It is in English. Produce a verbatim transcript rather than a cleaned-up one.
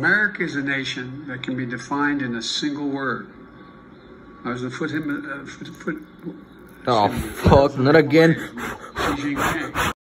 America is a nation that can be defined in a single word. I was the foot him. Uh, foot, foot, Oh, fuck, not again.